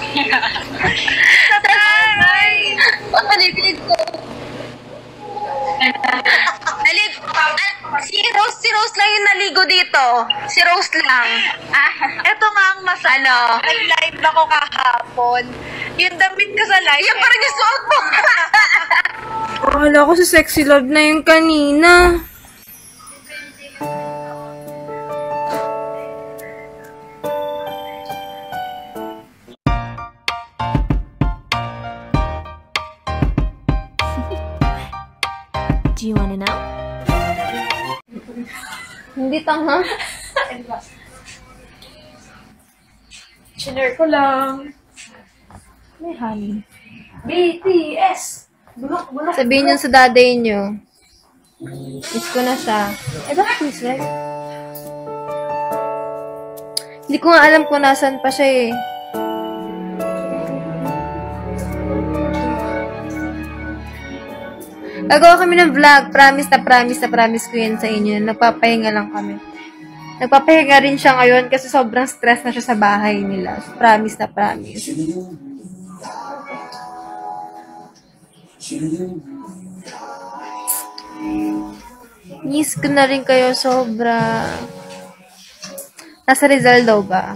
Tatay! Papaligid ko. Si Rose lang yung naligo dito. Si Rose lang. Eto nga ang masalo. Nag-live ako kahapon. Yung damit ko sa live. Yan pa rin yung suot mo. Akala ko sa sexy love na yung kanina. Do you wanna know? Hindi tanga. Shiner ko lang. May honey. BTS! Bulok. Sabihin nyo sa daday nyo. Miss ko na siya. Bakit miss like? Hindi ko nga alam kung nasan pa siya eh. Gagawa kami ng vlog. Promise ko yun sa inyo. Nagpapahinga lang kami. Nagpapahinga rin siya ngayon kasi sobrang stress na siya sa bahay nila. So, promise. Miss ko na rin kayo sobra. Nasa Rizal daw ba?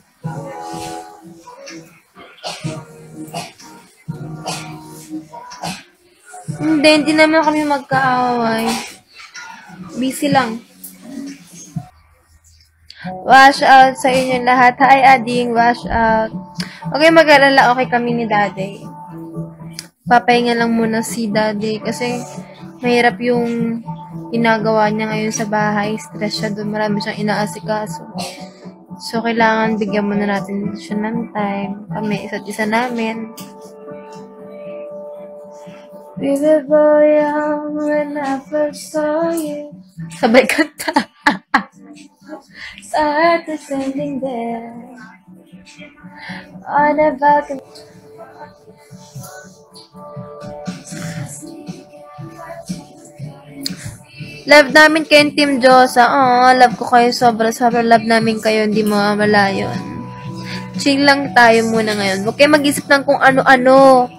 Hindi naman kami magkaaway. Busy lang. Wash out sa inyo lahat. Hi, Ading. Wash out. Okay, mag-alala. Okay kami ni Daddy. Papahinga lang muna si Daddy kasi mahirap yung ginagawa niya ngayon sa bahay. Stress siya doon. Marami siyang inaasikaso. So, kailangan bigyan muna natin siya ng time. Kami, isa't isa namin. We were both young when I first saw you. Sabay kanta. Started standing there on a balcony. Love namin kayo, Team Josa. Oh, love ko kayo sobra love namin kayo, hindi mawawala yun. Chill lang tayo muna ngayon. Huwag kayo mag-isip ng kung ano-ano.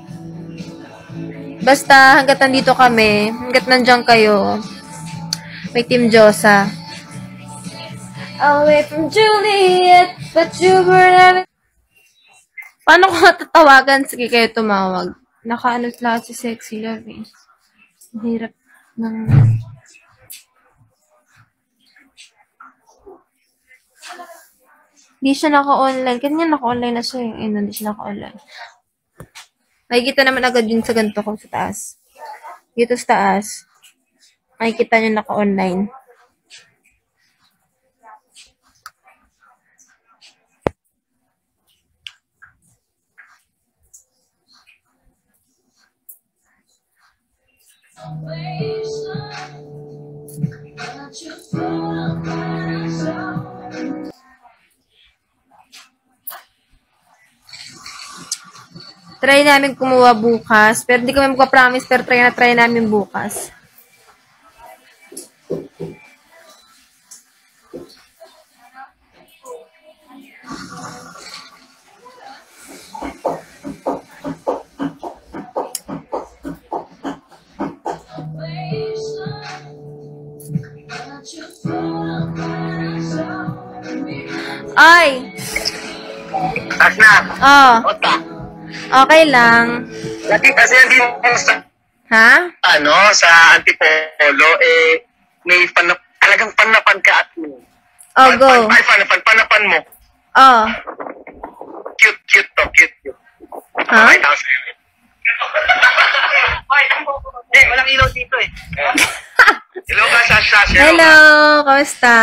Basta hanggat nandito kami, hanggat nandiyan kayo, may Team Josa. Away from Juliet, but you were never... Paano ko tatawagan? Sige kayo tumawag. Nakaano lahat si Sexy Love eh. Hirap ng... Hindi siya naka-online. Kanya naka-online na siya eh. Hindi siya naka-online. Makikita naman agad yun sa ganito ko sa taas. Dito sa taas. Makikita nyo naka-online. Try namin kumuha bukas. Pero hindi kami magpa-promise. Pero try namin bukas. Ay! Taas na. Oh. Ota. Okay lang. Lagi kasi hindi mo sa, Ha? sa Antipolo, may talagang panapan ka at mo. Oh, go. Panapan mo. Oh. Cute to. Ha? Pakita ko sa'yo. Walang ilaw dito eh. Hello ka, Sasha. Hello! Kamusta?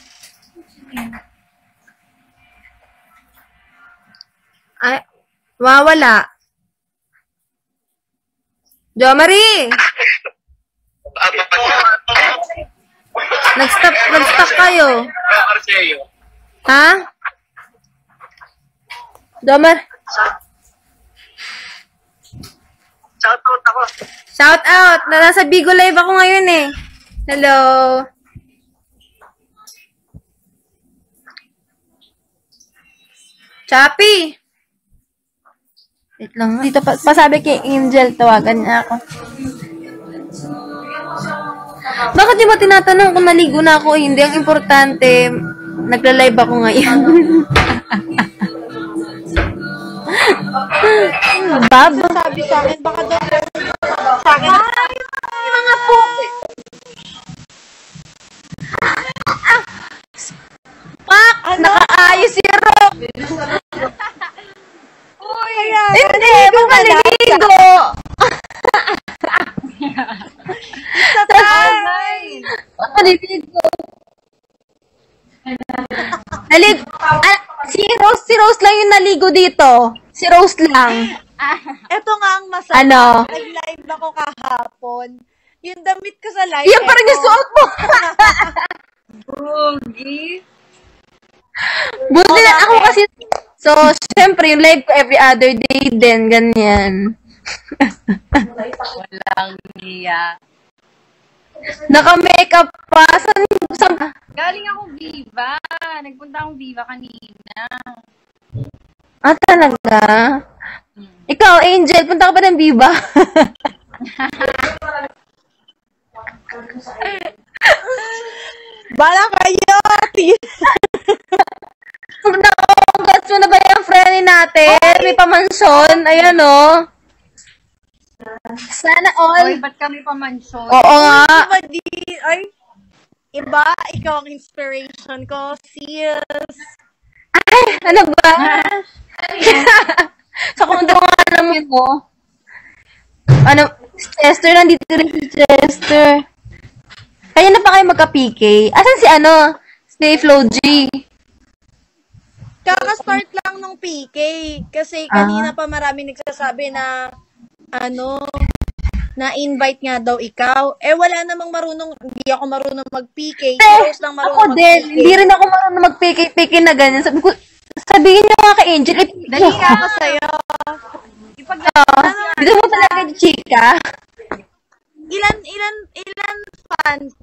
Ay, wawala. Jo Marie! Nag-stop kayo. Ha? Domar? Shout out ako. Shout out! Nasa Bigo Live ako ngayon eh. Hello! Chappy! Wait lang. Dito pasabi kay Angel, tawagan niya ako. Bakit di mo tinatanong kung naligo na ako? Hindi. Ang importante, nagla-live ako ngayon. Bab? Sabi sa akin, baka daw sa akin. Ay, mga po. Pak! Nakaayos si Rock! Uy, Hindi! Magkaliligo! sa tayo. Magkaliligo! Si Rose lang yung naligo dito. Si Rose lang. Ito nga ang masama. Ano? Nag-live ako kahapon. Yung damit ko sa live. Yan parang yung suot mo. Buti na ako kasi. So, syempre, yung live ko every other day din. Ganyan. Walang niya. Naka-makeup pa. Saan? Galing ako Viva. Nagpunta akong Viva kanina. Ah, talaga? Ikaw, Angel, punta ka ba ng Viva? Bala kayo! Nakaugas mo na ba yung friend natin? May pamansyon. Ayan, oh. Sana all. Oy, ba't kami pamansyon? Oo nga. Iba di, ay, iba, ikaw ang inspiration ko, sis. Ano ba? Sa kondo nga naman mo. Ano, si Chester, nandito rin si Chester. Kaya na pa kayo magka-PK? Asan si si Flo G? Kaka-start lang nung PK. Kasi kanina pa marami nagsasabi na, na-invite nga daw ikaw. Eh, wala namang hindi ako marunong mag-PK. Rose lang marunong Ako din. mag-PK. Hindi rin ako marunong mag-PK na ganyan. Sabihin niyo nga kay Angel, Dali nga ako sa'yo. Dito mo talaga di chika? Ilan fans?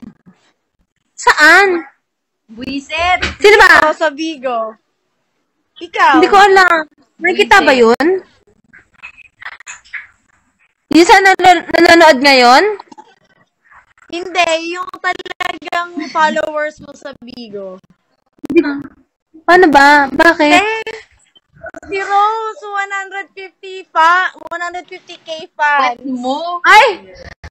Saan? Buisit! Sino ba? Ako sa Vigo. Ikaw? Hindi ko alam. Nakikita ba yun? Yung sa nanonood ngayon? Hindi, yung talagang followers mo sa Vigo. Ano ba? Bakit? Si Rose, 150k fans. Mo? Ay!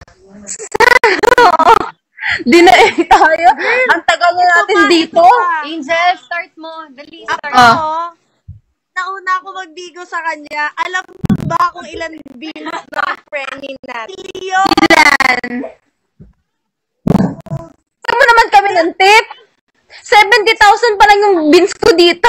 Di na tayo. Ang tagal na natin dito. Angel, start mo. Dali, start. Ako, nauna ako mag-Vigo sa kanya. Alam mo ba kung ilan views ng friendly natin? Leo! Ilan? Saan mo naman kami ng tip? 70,000 pa lang yung beans ko dito.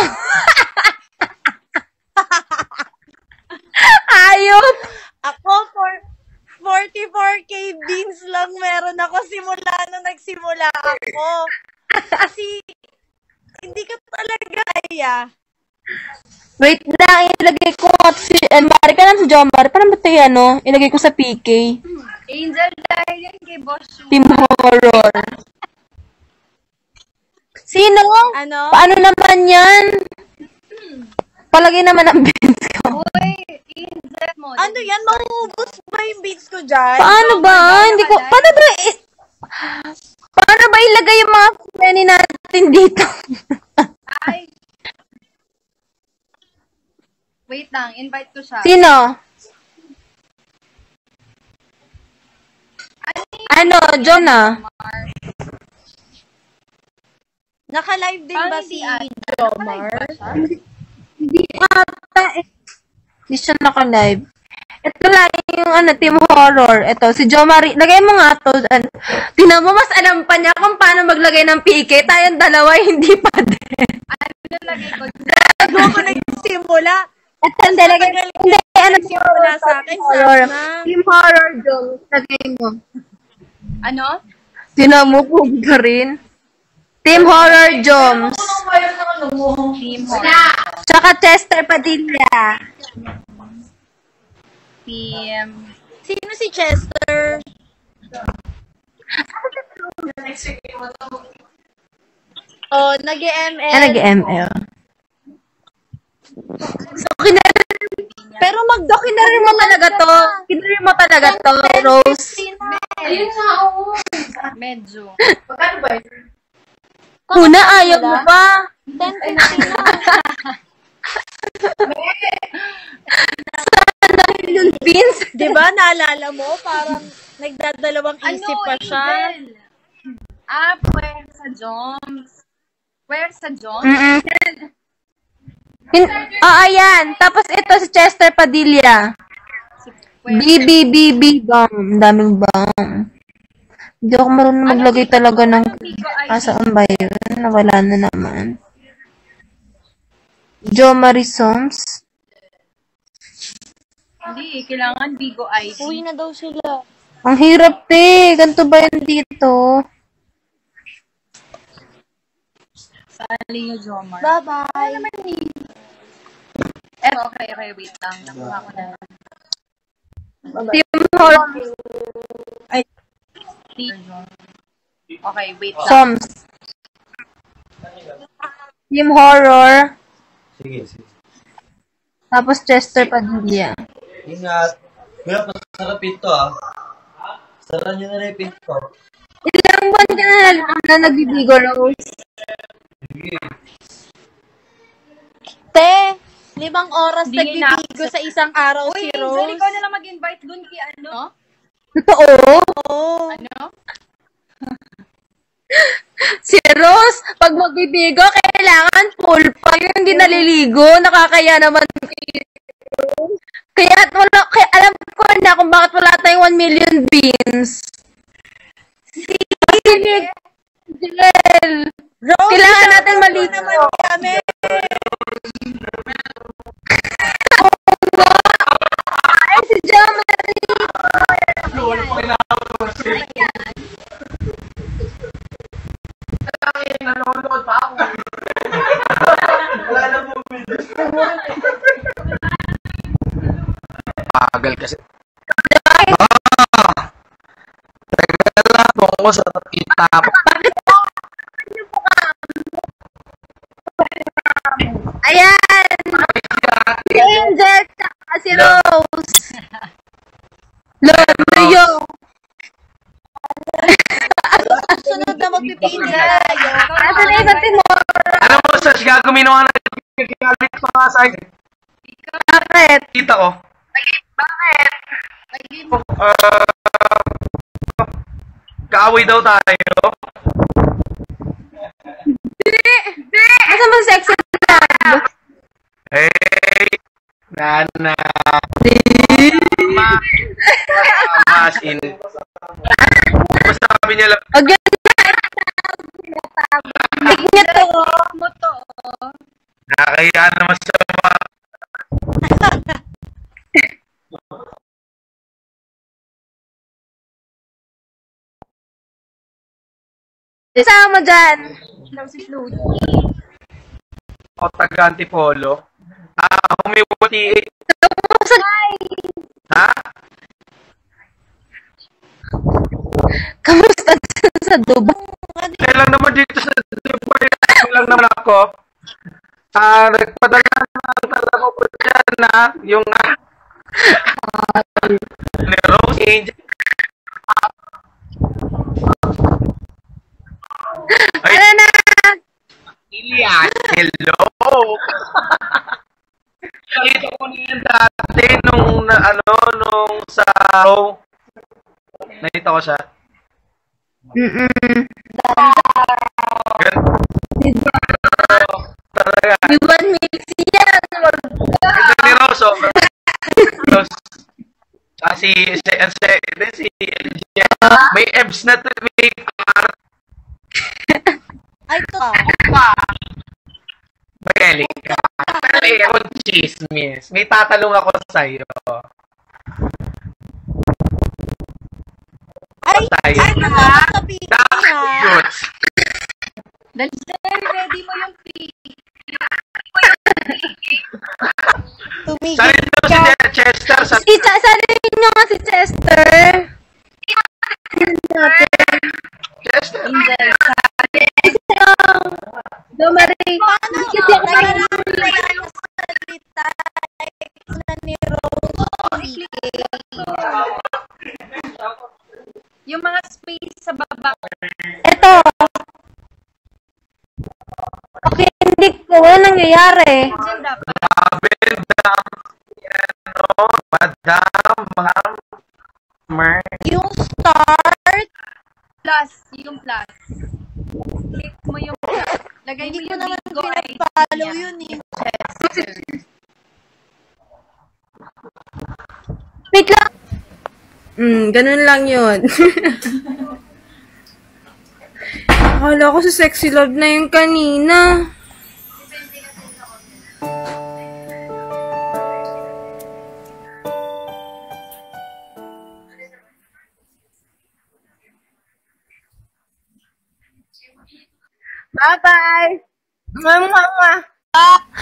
Ayop! Ako, 44k beans lang meron ako simula nung nagsimula ako. Kasi, hindi ka talaga kaya. Wait lang, ilagay ko nga si Mari ka lang si Jomar. Paano ba tayo ilagay ko sa PK? Angel, dahil yan kay Boss Shu. Team Horror. Sino? Ano? Paano naman yan? Palagay naman ang beans ko. Uy, Angel mo. Ano yan? Mauubos ba yung beans ko dyan? Paano ba? Hindi ko, paano ba ilagay yung mga friend natin dito? Ay. Wait lang, invite ko siya. Sino? Jonah? Naka-live din ba si Jomar? Hindi ata eh. Hindi siya naka-live. Ito lang yung Team Horror. Ito, si Jomar. Lagay mo nga to. Tingnan mo, mas alam pa niya kung paano maglagay ng PK. Tayong dalawa, hindi pa din. Ano lagay ko? Bago ako nagsimula. Ito, hindi. Hindi, Nagsimula sa akin, Horror. sana. Team Horror, Jom. Lagay mo. Ano? Tingnan mo po ka rin. Team Horror, Joms. Team Horror. Tsaka Chester Padilla. Team. Sino si Chester? Oh, nag-ML. Nag-ML. So, Pero talaga to. Kinuha mo talaga to, Rose. Ayun nga, oo. Medyo. Una, ayaw mo pa. 10:50 na. Yung beans. Di ba, naalala mo? Parang nagdadalawang isip pa siya. Angel? Puwersa Jones. Puwersa Jones? Ayan. Tapos ito si Chester Padilla. BBBB bang. Daming bang. Hindi ako marunong maglagay talaga ng saan ba yun? Nawala na naman. Jo Marie Soms. Hindi, kailangan Bigo ID. Uwi na daw sila. Ang hirap te. Ganito ba yun dito? Sali yung Jomar. Bye-bye. Okay, wait lang. Nakuha ko na. Team Horror Okay, wait lang. Soms. Team Horror. Sige. Tapos Chester Padilla. Ingat. Kuya, pasarap ito Sara nyo na rin yung pinto. Ilang buwan ka na nagbibigo, Rose? Sige. Te, 5 oras Hindi nagbibigo sa isang araw si Angel, Rose. ikaw na lang mag-invite dun kay ano? Totoo? Oo. Ano? Si Rose, pag magbibigo, kailangan full pa yun, hindi naliligo. Nakakaya naman. Kaya alam ko na kung bakit wala tayong 1 million beans. Sinig. Jel. Rose, Kailangan natin maligo. naman kami. Ay, si Jamari. Pagal kasi. Tagal lang ako sa kita mo. Ayan. Si Angel, tsaka si Rose. Leo. Sunod na magpipili tayo. Asa na yung Timor? Alam mo, Sash, gagawin ako na nagagalit pa nga sa akin. Bakit? Kita ko. Kaaway daw tayo. Asa mo sexy love? Hey, Nana. Masin. Sabi niya lang, Wag yun na. Niya to. Mo to. nakakaya naman sa mga... Isama mo dyan. O taga-antipolo. Humiwati. Ha? Kamusta sa Dubai? Kailan naman dito sa Dubai lang naman ako. Nagpadala ng talaga ko dyan yung ni Rose Angel. Ay, Ano na? Ilian, hello! Nakita ko niyan dati nung sa nakita ko siya. Talaga. Iwan Mixi yan. Ito ni Rose, Rose. Si may abs na to, may Ay, to. magaling ka. Pero ako chismis. May tatalong ako sa'yo. Ay, Tayo. sa pili ha. Cute. Dali, ready mo yung pick. Tumigil Saan ito si Chester? Sa Sasalin nyo nga si Chester. Chester? Angel, Marie. Paano? Nagkaroon na yung salita na ni Rose. Yung mga space sa baba. Eto. Okay, hindi ko. Wala nangyayari. Diyan dapat. Yung start, Plus. Yung plus. Click mo yung plus. Lagay mo hindi ko yung naman Bigo ID pinapollow niya. yun eh. Wait lang. Ganun lang yun. Akala ko sa sexy love na yung kanina. Bye-bye! Mwah, mwah, mwah.